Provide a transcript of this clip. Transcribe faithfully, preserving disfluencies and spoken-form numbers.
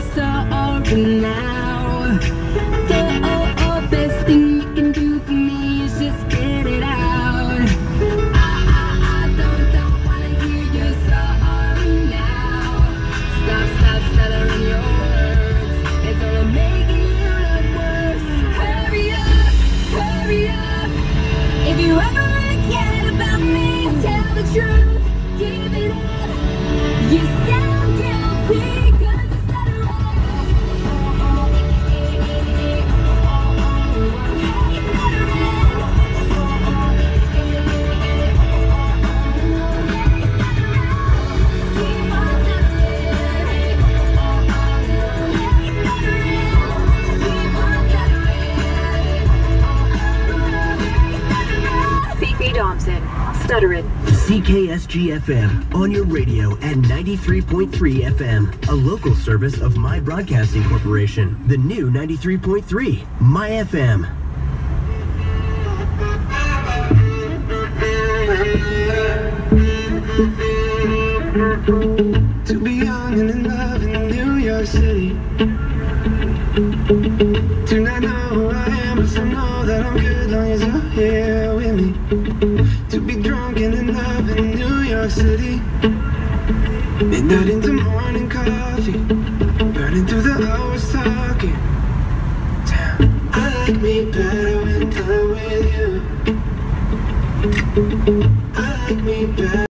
sorry now. The oh, oh, best thing you can do for me is just get it out. I, I, I don't, don't wanna hear you sorry now. Stop, stop stuttering your words. It's only making you look worse. Hurry up, hurry up. If you ever forget about me, tell the truth. Give it up. You sound guilty 'cause you stutter Fifi Thompson, stuttering. C K S G F M on your radio at ninety-three point three F M, a local service of My Broadcasting Corporation. The new ninety-three point three, My F M. To be young and in love in New York City, to not know who I am but still know that I'm good long as you're here with me. To be drunk and in love in New York City, midnight into morning coffee, burning through the hours talking. Damn, I like me better when I'm with you. I like me better.